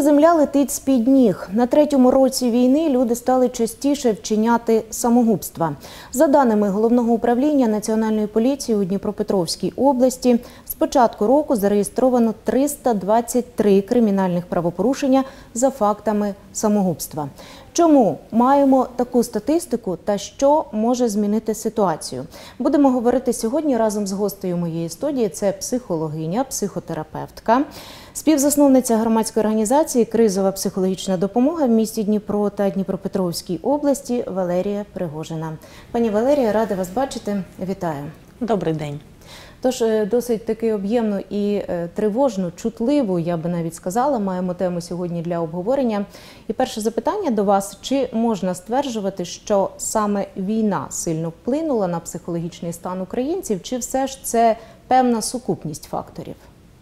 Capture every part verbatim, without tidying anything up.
земля летить з-під ніг. На третьому році війни люди стали частіше вчиняти самогубства. За даними Головного управління Національної поліції у Дніпропетровській області, з початку року зареєстровано триста двадцять три кримінальних правопорушення за фактами самогубства. Чому маємо таку статистику та що може змінити ситуацію? Будемо говорити сьогодні разом з гостею моєї студії. Це психологиня, психотерапевтка, співзасновниця громадської організації «Кризова психологічна допомога» в місті Дніпро та Дніпропетровській області Валерія Пригожина. Пані Валерія, рада вас бачити. Вітаю. Добрий день. Тож, досить таки об'ємну і тривожну, чутливу, я би навіть сказала, маємо тему сьогодні для обговорення. І перше запитання до вас. Чи можна стверджувати, що саме війна сильно вплинула на психологічний стан українців, чи все ж це певна сукупність факторів?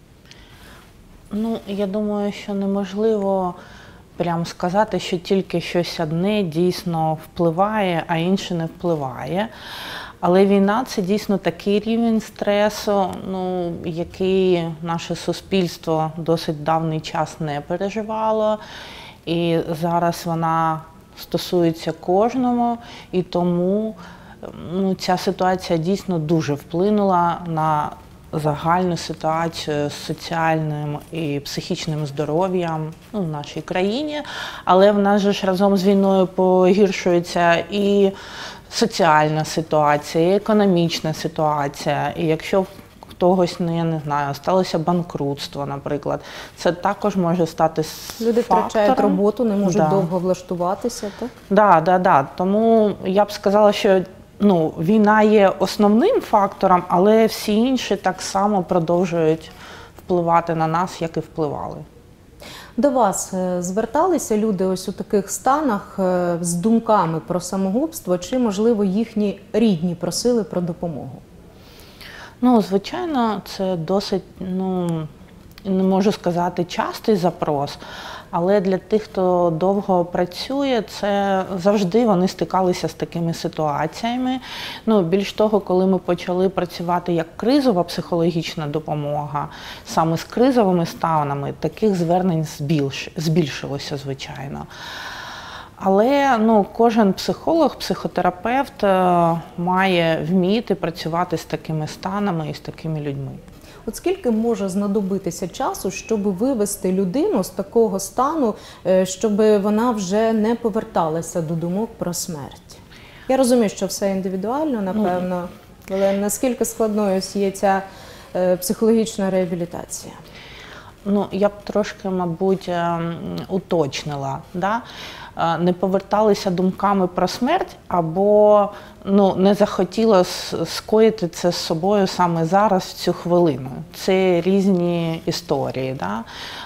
Ну, я думаю, що неможливо прямо сказати, що тільки щось одне дійсно впливає, а інше не впливає. Але війна – це дійсно такий рівень стресу, ну, який наше суспільство досить давній час не переживало. І зараз вона стосується кожному, і тому ну, ця ситуація дійсно дуже вплинула на загальну ситуацію з соціальним і психічним здоров'ям ну, в нашій країні. Але в нас же ж разом з війною погіршується і соціальна ситуація, і економічна ситуація. І якщо в когось, не, я не знаю, сталося банкрутство, наприклад, це також може стати фактором. Люди втрачають роботу, не можуть да. довго влаштуватися, так? Так, да, да. Тому я б сказала, що ну, війна є основним фактором, але всі інші так само продовжують впливати на нас, як і впливали. До вас зверталися люди ось у таких станах з думками про самогубство, чи, можливо, їхні рідні просили про допомогу? Ну, звичайно, це досить, ну, не можу сказати, частий запрос, але для тих, хто довго працює, це завжди вони стикалися з такими ситуаціями. Ну, більш того, коли ми почали працювати як кризова психологічна допомога, саме з кризовими станами, таких звернень збільш, збільшилося, звичайно. Але ну, кожен психолог, психотерапевт має вміти працювати з такими станами і з такими людьми. От скільки може знадобитися часу, щоб вивести людину з такого стану, щоб вона вже не поверталася до думок про смерть? Я розумію, що все індивідуально, напевно, але наскільки складною є ця психологічна реабілітація? Ну, я б трошки, мабуть, уточнила, да? Не поверталися думками про смерть, або ну, не захотіла скоїти це з собою саме зараз, в цю хвилину. Це різні історії. Да?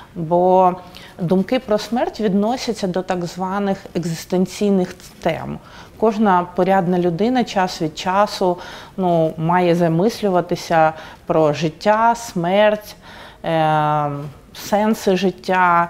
Бо думки про смерть відносяться до так званих екзистенційних тем. Кожна порядна людина час від часу ну, має замислюватися про життя, смерть, е- сенси життя.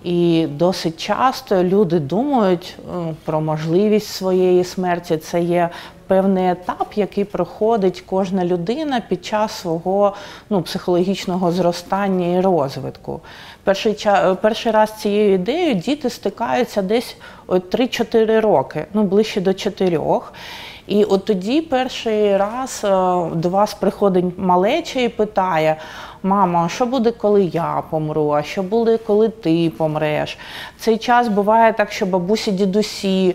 І досить часто люди думають про можливість своєї смерті. Це є певний етап, який проходить кожна людина під час свого ну, психологічного зростання і розвитку. Перший, час, перший раз з цією ідеєю діти стикаються десь три-чотири роки, ну ближче до чотирьох. І от тоді перший раз до вас приходить малеча і питає: «Мамо, а що буде, коли я помру? А що буде, коли ти помреш?» В цей час буває так, що бабусі, дідусі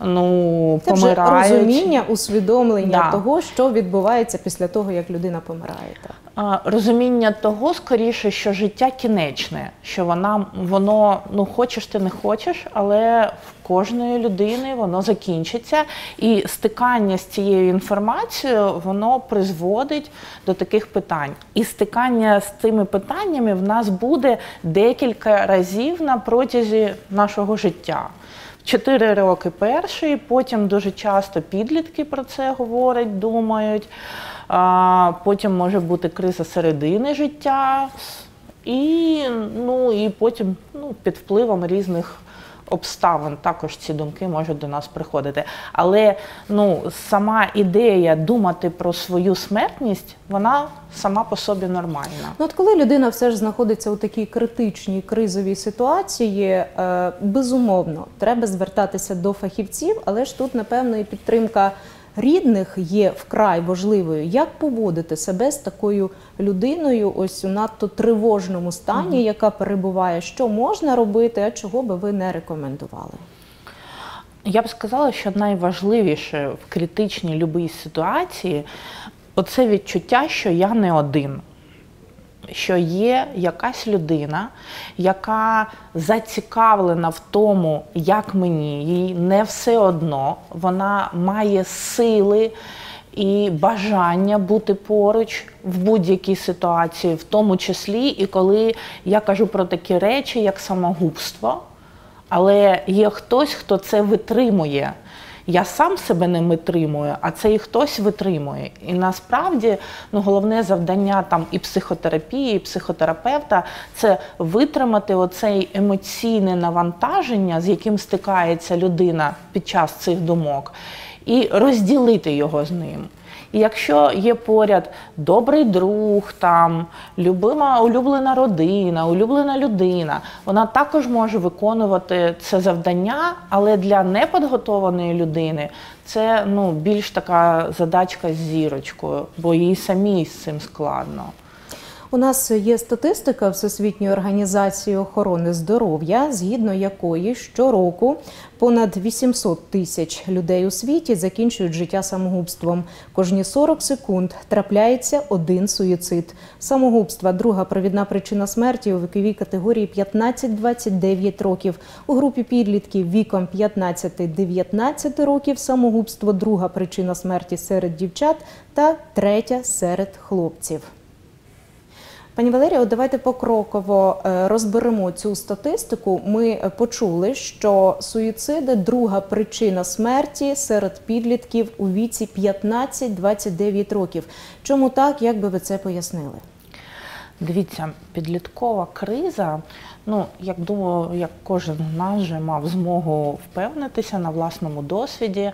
ну, це помирають. Це вже розуміння, усвідомлення да. того, що відбувається після того, як людина помирає. Так? Розуміння того, скоріше, що життя кінечне, що вона, воно, ну хочеш ти не хочеш, але в кожної людини воно закінчиться. І стикання з цією інформацією, воно призводить до таких питань. І стикання з цими питаннями в нас буде декілька разів на протязі нашого життя. Чотири роки перший, потім дуже часто підлітки про це говорять, думають. А потім може бути криза середини життя, і, ну, і потім ну, під впливом різних обставин також ці думки можуть до нас приходити. Але ну, сама ідея думати про свою смертність, вона сама по собі нормальна. Ну, от коли людина все ж знаходиться у такій критичній, кризовій ситуації, е, безумовно, треба звертатися до фахівців, але ж тут, напевно, і підтримка рідних є вкрай важливою. Як поводити себе з такою людиною ось у надто тривожному стані, угу. яка перебуває? Що можна робити, а чого би ви не рекомендували? Я б сказала, що найважливіше в критичній любій ситуації – оце відчуття, що я не один. Що є якась людина, яка зацікавлена в тому, як мені, їй не все одно, вона має сили і бажання бути поруч в будь-якій ситуації, в тому числі і коли я кажу про такі речі, як самогубство, але є хтось, хто це витримує. Я сам себе не витримую, а це і хтось витримує. І насправді ну, головне завдання там, і психотерапії, і психотерапевта – це витримати оцей емоційне навантаження, з яким стикається людина під час цих думок, і розділити його з ним. І якщо є поряд добрий друг, там, любима, улюблена родина, улюблена людина, вона також може виконувати це завдання, але для непідготованої людини це ну, більш така задачка з зірочкою, бо їй самій з цим складно. У нас є статистика Всесвітньої організації охорони здоров'я, згідно якої щороку понад вісімсот тисяч людей у світі закінчують життя самогубством. Кожні сорок секунд трапляється один суїцид. Самогубство – друга провідна причина смерті у віковій категорії п'ятнадцять - двадцять дев'ять років. У групі підлітків віком п'ятнадцять - дев'ятнадцять років самогубство – друга причина смерті серед дівчат та третя серед хлопців. Пані Валерія, давайте покроково розберемо цю статистику. Ми почули, що суїциди – друга причина смерті серед підлітків у віці п'ятнадцять - двадцять дев'ять років. Чому так? Як би ви це пояснили? Дивіться, підліткова криза, ну, як думаю, як кожен з нас вже мав змогу впевнитися на власному досвіді,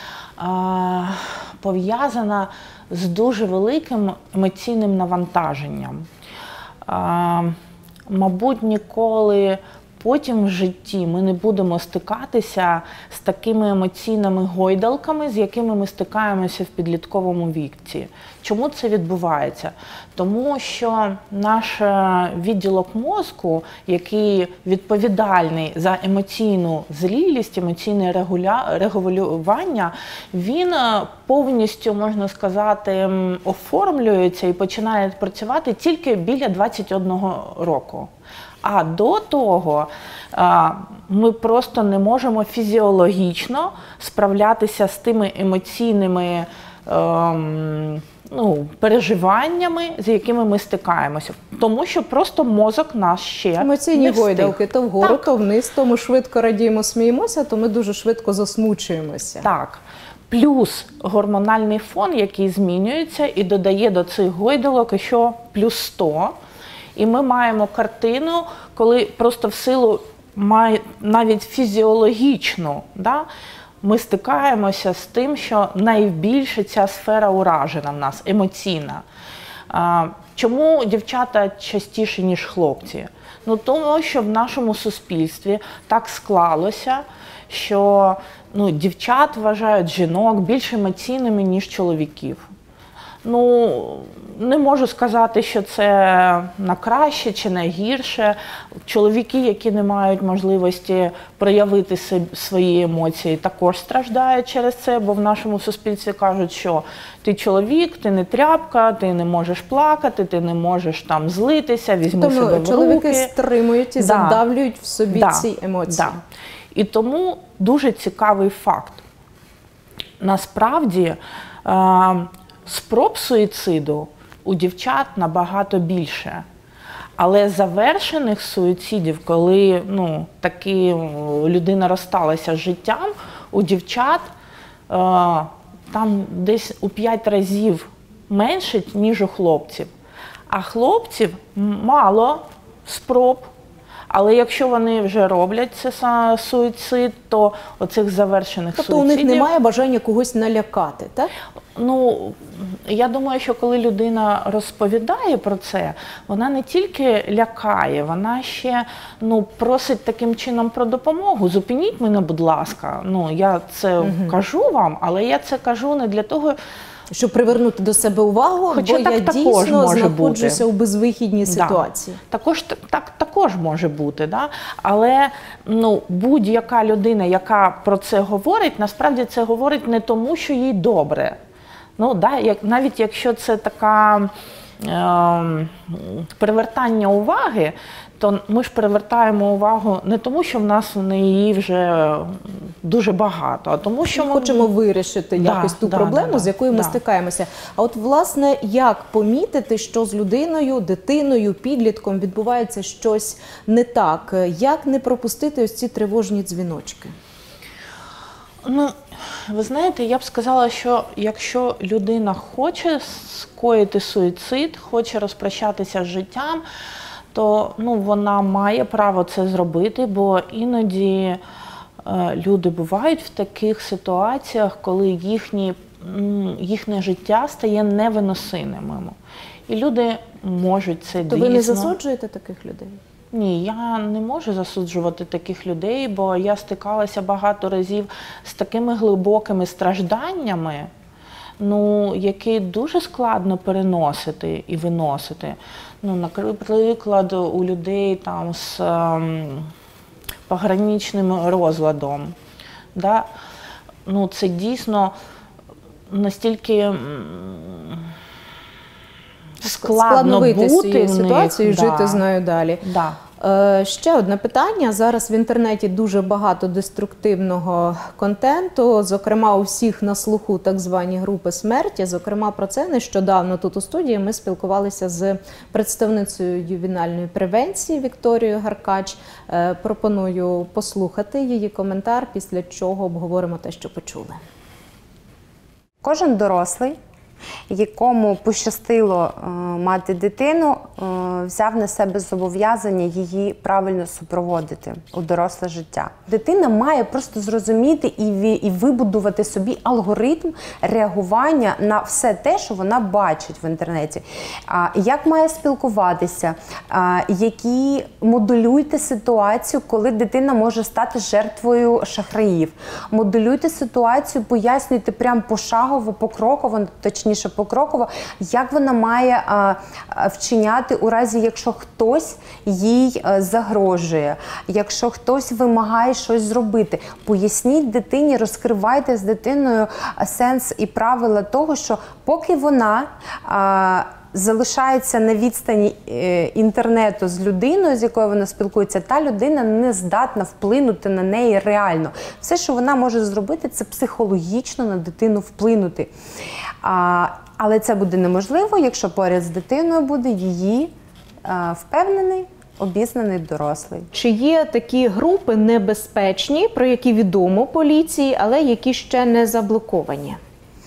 пов'язана з дуже великим емоційним навантаженням. А, мабуть, ніколи потім в житті ми не будемо стикатися з такими емоційними гойдалками, з якими ми стикаємося в підлітковому віці. Чому це відбувається? Тому що наш відділок мозку, який відповідальний за емоційну зрілість, емоційне регуля... регулювання, він повністю, можна сказати, оформлюється і починає працювати тільки біля двадцять одного року. А до того ми просто не можемо фізіологічно справлятися з тими емоційними ем, ну, переживаннями, з якими ми стикаємося. Тому що просто мозок наш ще емоційні не встиг. гойдалки то вгору, так. то вниз, то ми швидко радіємо, сміємося, то ми дуже швидко засмучуємося. Так. Плюс гормональний фон, який змінюється і додає до цих гойдалок ще плюс сто. І ми маємо картину, коли просто в силу навіть фізіологічно, да, ми стикаємося з тим, що найбільше ця сфера уражена в нас, емоційна. А, чому дівчата частіше, ніж хлопці? Ну, тому що в нашому суспільстві так склалося, що ну, дівчат вважають жінок більш емоційними, ніж чоловіків. Ну, не можу сказати, що це на краще чи на гірше. Чоловіки, які не мають можливості проявити свої емоції, також страждають через це, бо в нашому суспільстві кажуть, що ти чоловік, ти не тряпка, ти не можеш плакати, ти не можеш там злитися, візьми тому себе в руки. Чоловіки стримують і да. задавлюють в собі да. ці емоції. Да. І тому дуже цікавий факт. Насправді, спроб суїциду у дівчат набагато більше. Але завершених суїцидів, коли ну, таки людина розсталася з життям, у дівчат е, там десь у п'ять разів менше, ніж у хлопців. А хлопців мало спроб, Але якщо вони вже роблять це са- суїцид, то оцих завершених Тобто суїцидів... у них немає бажання когось налякати, так? Ну, я думаю, що коли людина розповідає про це, вона не тільки лякає, вона ще ну, просить таким чином про допомогу. Зупиніть мене, будь ласка. Ну, я це угу. кажу вам, але я це кажу не для того, щоб привернути до себе увагу, Хоча бо так я також дійсно може знаходжуся бути. у безвихідній ситуації. Да. Також, так, також може бути. Да? Але ну, будь-яка людина, яка про це говорить, насправді це говорить не тому, що їй добре. Ну, да, як, навіть якщо це така е, привертання уваги, то ми ж привертаємо увагу не тому, що в нас в неї вже дуже багато, а тому, що ми ми хочемо вирішити да, якось ту да, проблему, да, з якою да. ми стикаємося. А от, власне, як помітити, що з людиною, дитиною, підлітком відбувається щось не так? Як не пропустити ось ці тривожні дзвіночки? Ну, ви знаєте, я б сказала, що якщо людина хоче скоїти суїцид, хоче розпрощатися з життям, то ну, вона має право це зробити, бо іноді е, люди бувають в таких ситуаціях, коли їхні, їхнє життя стає невиносимим. І люди можуть це дійсно... То ви не засуджуєте таких людей? Ні, я не можу засуджувати таких людей, бо я стикалася багато разів з такими глибокими стражданнями, ну, які дуже складно переносити і виносити. Ну, наприклад, у людей там з ем, пограничним розладом. Да? Ну, це дійсно настільки ем, складно бути з цією ситуацією, да. жити з нею далі. Да. Е, ще одне питання. Зараз в інтернеті дуже багато деструктивного контенту, зокрема у всіх на слуху так звані групи смерті. Зокрема, про це нещодавно тут у студії ми спілкувалися з представницею ювенальної превенції Вікторією Гаркач. Е, пропоную послухати її коментар, після чого обговоримо те, що почули. Кожен дорослий, якому пощастило е, мати дитину, е, взяв на себе зобов'язання її правильно супроводити у доросле життя. Дитина має просто зрозуміти і, і вибудувати собі алгоритм реагування на все те, що вона бачить в інтернеті. А, як має спілкуватися, а, які модулюйте ситуацію, коли дитина може стати жертвою шахраїв. Модулюйте ситуацію, пояснюйте прямо пошагово, покроково, точніше покроково, як вона має а, вчиняти у разі, якщо хтось їй а, загрожує, якщо хтось вимагає щось зробити. Поясніть дитині, розкривайте з дитиною сенс і правила того, що поки вона а, залишається на відстані е, інтернету з людиною, з якою вона спілкується, та людина не здатна вплинути на неї реально. Все, що вона може зробити, це психологічно на дитину вплинути. А, але це буде неможливо, якщо поряд з дитиною буде її а, впевнений, обізнаний дорослий. Чи є такі групи небезпечні, про які відомо поліції, але які ще не заблоковані?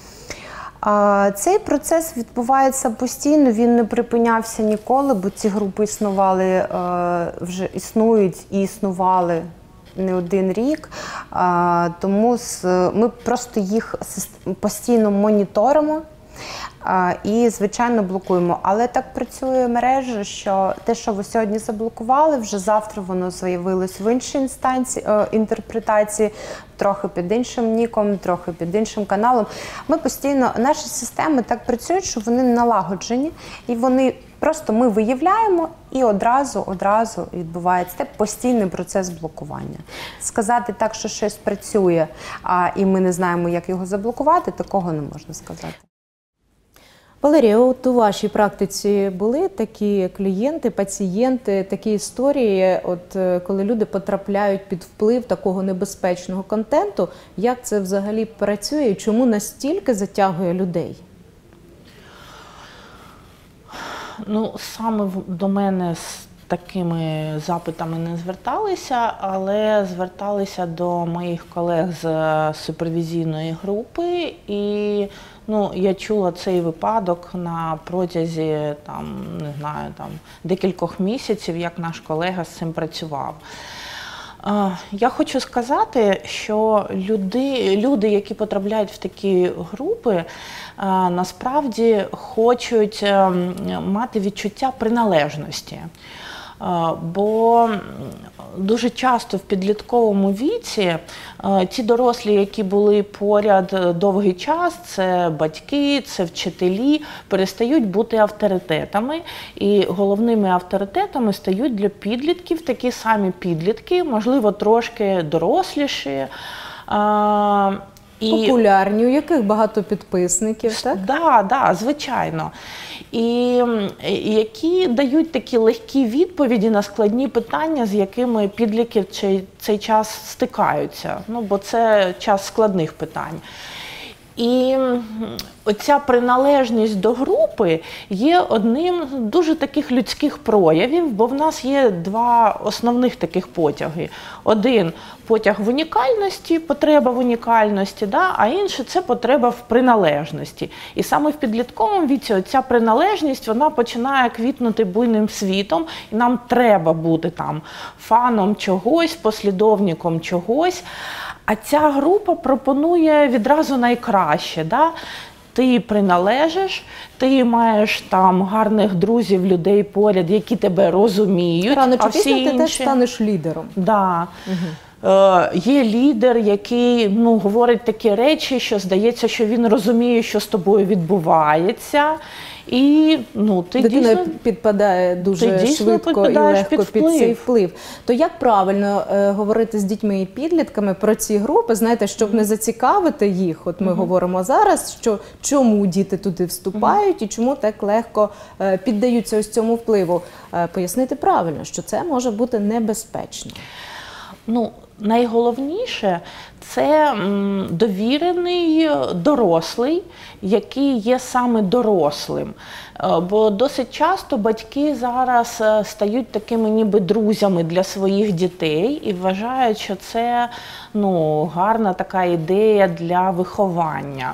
Цей процес відбувається постійно, він не припинявся ніколи, бо ці групи існували, вже існують і існували не один рік. Тому ми просто їх постійно моніторимо і, звичайно, блокуємо. Але так працює мережа, що те, що ви сьогодні заблокували, вже завтра воно з'явилось в іншій інстанції, інтерпретації, трохи під іншим ніком, трохи під іншим каналом. Ми постійно, наші системи так працюють, що вони налагоджені, і вони просто ми виявляємо, і одразу, одразу відбувається це постійний процес блокування. Сказати так, що щось працює, а, і ми не знаємо, як його заблокувати, такого не можна сказати. Валерія, от у вашій практиці були такі клієнти, пацієнти, такі історії, от коли люди потрапляють під вплив такого небезпечного контенту, як це взагалі працює і чому настільки затягує людей? Ну, саме до мене з такими запитами не зверталися, але зверталися до моїх колег з супервізійної групи, і ну, я чула цей випадок на протязі там, не знаю, там, декількох місяців, як наш колега з цим працював. Я хочу сказати, що люди, люди, які потрапляють в такі групи, насправді хочуть мати відчуття приналежності. Бо дуже часто в підлітковому віці ті дорослі, які були поряд довгий час, це батьки, це вчителі, перестають бути авторитетами. І головними авторитетами стають для підлітків такі самі підлітки, можливо, трошки доросліші. І... Популярні, у яких багато підписників, так? Так, да, да, звичайно. І, і які дають такі легкі відповіді на складні питання, з якими підлітки в цей, цей час стикаються. Ну, бо це час складних питань. І оця приналежність до групи є одним з дуже таких людських проявів, бо в нас є два основних таких потяги. Один – потяг в унікальності, потреба в унікальності, да? А інший – це потреба в приналежності. І саме в підлітковому віці оця приналежність, вона починає квітнути буйним світом, і нам треба бути там фаном чогось, послідовником чогось. А ця група пропонує відразу найкраще. Да? Ти приналежиш, ти маєш там гарних друзів, людей поряд, які тебе розуміють. Рано чи а всі пізно ти інші... теж станеш лідером. Да. Угу. Е, є лідер, який ну, говорить такі речі, що здається, що він розуміє, що з тобою відбувається. І ну, ти дитина дійсно, підпадає дуже швидко і легко під, під цей вплив. То як правильно е, говорити з дітьми і підлітками про ці групи, знаєте, щоб не зацікавити їх? От ми uh-huh. говоримо зараз, що чому діти туди вступають uh-huh. і чому так легко е, піддаються ось цьому впливу. Е, пояснити правильно, що це може бути небезпечно. Ну, найголовніше – це довірений дорослий, який є саме дорослим. Бо досить часто батьки зараз стають такими ніби друзями для своїх дітей і вважають, що це ну, гарна така ідея для виховання.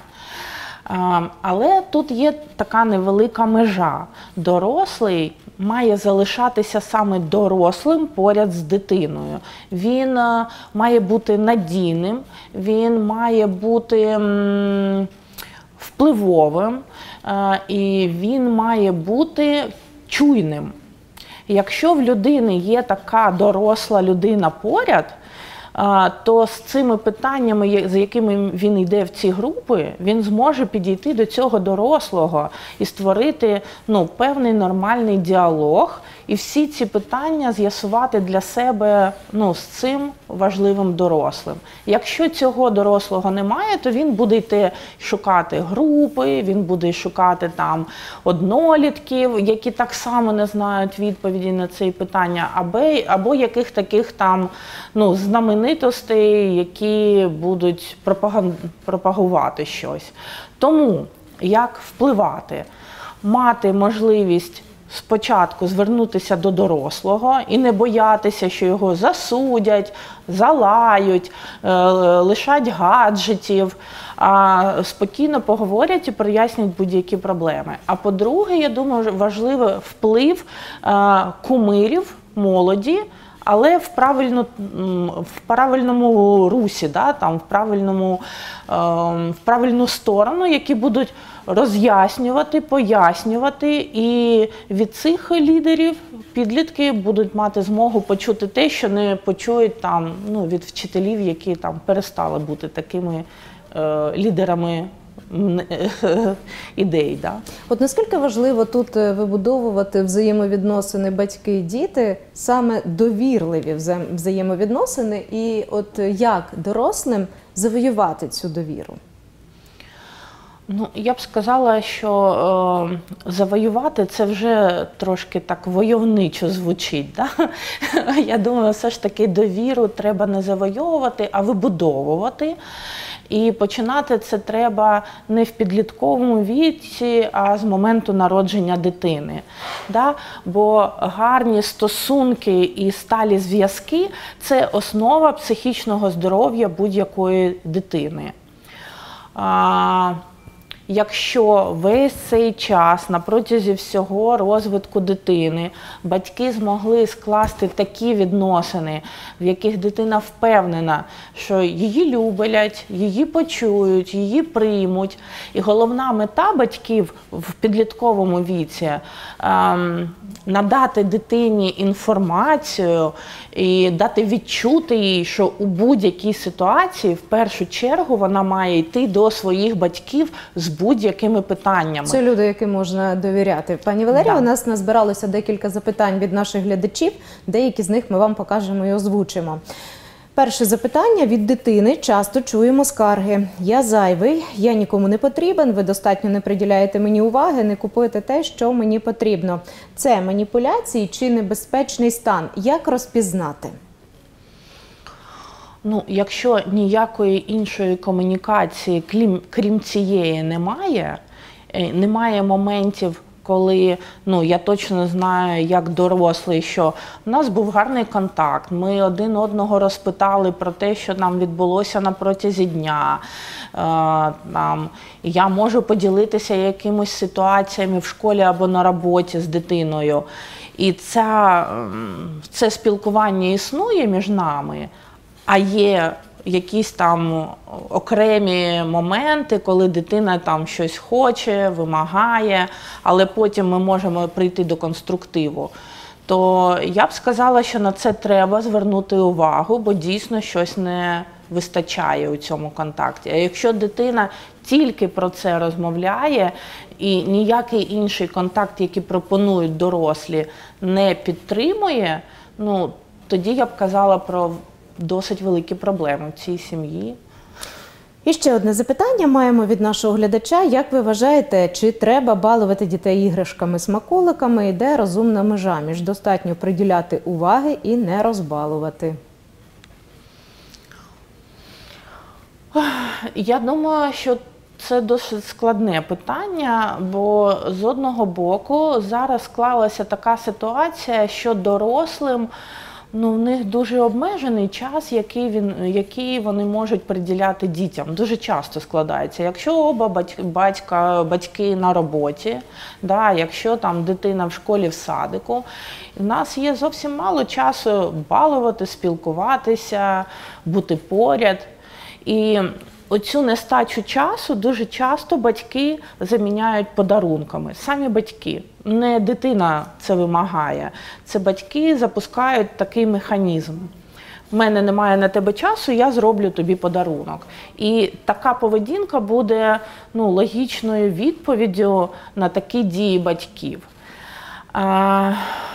Але тут є така невелика межа. Дорослий має залишатися саме дорослим поряд з дитиною. Він має бути надійним, він має бути впливовим і він має бути чуйним. Якщо в людини є така доросла людина поряд, то з цими питаннями, з якими він йде в ці групи, він зможе підійти до цього дорослого і створити ну, певний нормальний діалог, і всі ці питання з'ясувати для себе ну, з цим важливим дорослим. Якщо цього дорослого немає, то він буде йти шукати групи, він буде шукати там однолітків, які так само не знають відповіді на ці питання, або, або яких таких там ну, знаменитостей, які будуть пропагувати щось. Тому як впливати? Мати можливість спочатку звернутися до дорослого і не боятися, що його засудять, залають, лишать гаджетів, а спокійно поговорять і прояснять будь-які проблеми. А по-друге, я думаю, важливий вплив кумирів, молоді, але в, правильну, в правильному русі, да, там, в, правильному, в правильну сторону, які будуть роз'яснювати, пояснювати, і від цих лідерів підлітки будуть мати змогу почути те, що не почують там, ну, від вчителів, які там, перестали бути такими е, лідерами ідей. Да? От наскільки важливо тут вибудовувати взаємовідносини батьки-діти, саме довірливі взаємовідносини, і от як дорослим завоювати цю довіру? Ну, я б сказала, що е, завоювати – це вже трошки так войовничо звучить. Да? Я думаю, все ж таки довіру треба не завойовувати, а вибудовувати. І починати це треба не в підлітковому віці, а з моменту народження дитини. Да? Бо гарні стосунки і сталі зв'язки – це основа психічного здоров'я будь-якої дитини. А, Якщо весь цей час на протязі всього розвитку дитини батьки змогли скласти такі відносини, в яких дитина впевнена, що її люблять, її почують, її приймуть. І головна мета батьків в підлітковому віці ем, – надати дитині інформацію і дати відчути їй, що у будь-якій ситуації в першу чергу вона має йти до своїх батьків з будь-якими питаннями. Це люди, яким можна довіряти. Пані Валерія, Да. у нас назбиралося декілька запитань від наших глядачів. Деякі з них ми вам покажемо і озвучимо. Перше запитання від дитини. Часто чуємо скарги. Я зайвий, я нікому не потрібен, ви достатньо не приділяєте мені уваги, не купуєте те, що мені потрібно. Це маніпуляції чи небезпечний стан? Як розпізнати? Ну, якщо ніякої іншої комунікації, крім, крім цієї, немає, е, немає моментів, коли, ну, я точно знаю, як дорослий, що у нас був гарний контакт, ми один одного розпитали про те, що нам відбулося на протязі дня, е, там, я можу поділитися якимись ситуаціями в школі або на роботі з дитиною. І ця, це спілкування існує між нами, а є якісь там окремі моменти, коли дитина там щось хоче, вимагає, але потім ми можемо прийти до конструктиву, то я б сказала, що на це треба звернути увагу, бо дійсно щось не вистачає у цьому контакті. А якщо дитина тільки про це розмовляє і ніякий інший контакт, який пропонують дорослі, не підтримує, ну, тоді я б казала про досить великі проблеми в цій сім'ї. І ще одне запитання маємо від нашого глядача. Як ви вважаєте, чи треба балувати дітей іграшками-смаколиками, і де розумна межа між достатньо приділяти уваги і не розбалувати? Я думаю, що це досить складне питання, бо з одного боку зараз склалася така ситуація, що дорослим, ну, в них дуже обмежений час, який, він, який вони можуть приділяти дітям. Дуже часто складається. Якщо оба батька, батька, батьки на роботі, да, якщо там дитина в школі, в садику, в нас є зовсім мало часу балувати, спілкуватися, бути поряд. І оцю нестачу часу дуже часто батьки заміняють подарунками. Самі батьки. Не дитина це вимагає. Це батьки запускають такий механізм. В мене немає на тебе часу, я зроблю тобі подарунок. І така поведінка буде, ну, логічною відповіддю на такі дії батьків. А,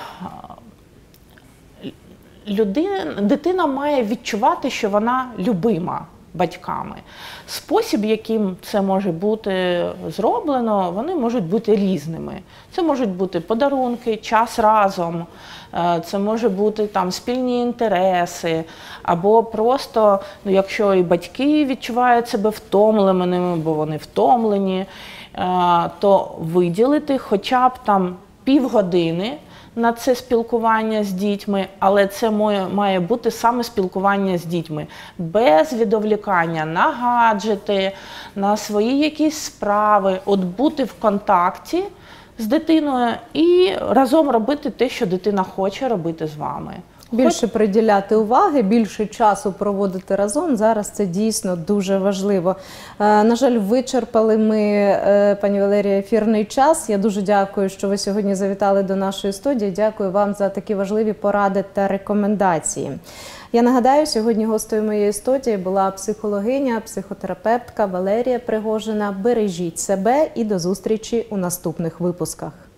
людина, дитина має відчувати, що вона любима батьками. Спосіб, яким це може бути зроблено, вони можуть бути різними. Це можуть бути подарунки, час разом, це може бути там спільні інтереси, або просто, ну, якщо і батьки відчувають себе втомленими, бо вони втомлені, то виділити хоча б там півгодини на це спілкування з дітьми, але це має бути саме спілкування з дітьми, без відволікання на гаджети, на свої якісь справи, от бути в контакті з дитиною і разом робити те, що дитина хоче робити з вами. Більше приділяти уваги, більше часу проводити разом. Зараз це дійсно дуже важливо. На жаль, вичерпали ми, пані Валерія, ефірний час. Я дуже дякую, що ви сьогодні завітали до нашої студії. Дякую вам за такі важливі поради та рекомендації. Я нагадаю, сьогодні гостею моєї студії була психологиня, психотерапевтка Валерія Пригожина. Бережіть себе і до зустрічі у наступних випусках.